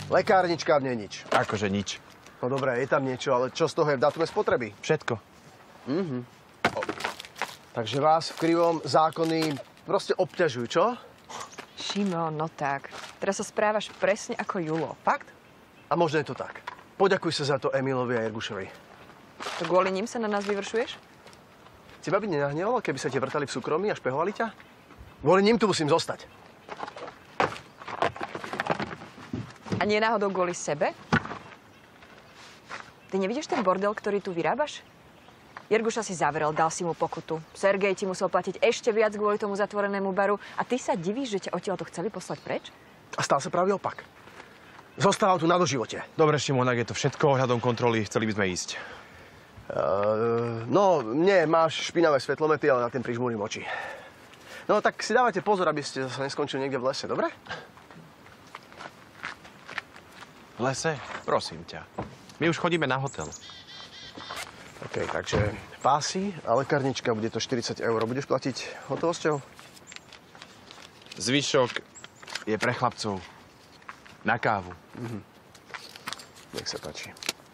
Lekárnička v nej nič. Akože nič. No dobré, je tam niečo, ale čo z toho je v dátume spotreby? Všetko. Takže vás v krivom zákony proste obťažujú, čo? Šimon, no tak. Teraz sa správaš presne ako Julo. Fakt? A možno je to tak. Poďakuj sa za to Emilovi a Jergušovi. To kvôli ním sa na nás vyvršuješ? Teba by nenahnevalo, keby sa ti vrtali v súkromí a špehovali ťa? Kvôli ním tu musím zostať. A nie náhodou kvôli sebe? Ty nevidíš ten bordel, ktorý tu vyrábaš? Jerguša si zavrel, dal si mu pokutu. Sergej ti musel platiť ešte viac kvôli tomu zatvorenému baru. A ty sa divíš, že ťa odtiaľto chceli poslať preč? A stal sa pravý opak. Zostávam tu na doživote. Dobre, Šimon, ak je to všetko ohľadom kontroly, chceli by sme ísť. No, nie, máš špinavé svetlomety, ale na ten prižmúrim oči. No, tak si dávajte pozor, aby ste zase neskončili niekde v lese, dobre? V lese? Prosím ťa. My už chodíme na hotel. OK, takže pásy a lekárnička, bude to 40 €. Budeš platiť hotovosťou? Zvyšok je pre chlapcov. Na kávu. Nech sa páči.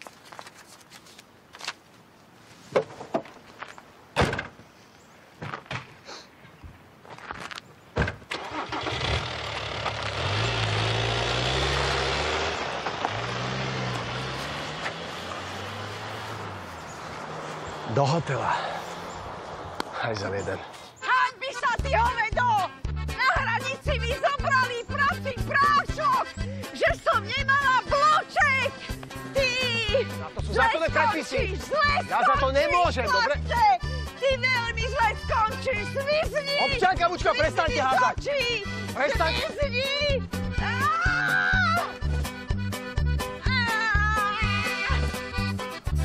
Do hotela. Aj za jeden. Hanbi sa, ty hovedo! Na hranici mi zobrali protiprášok! Že som nemala bloček! Ty! Na to sú zákonné predpisy. Zle Ja za to nemôžem, dobre? Ty veľmi zle skončíš! Zmizni! Občanka, bučka, prestaňte házať! Prestaň. Zmizni!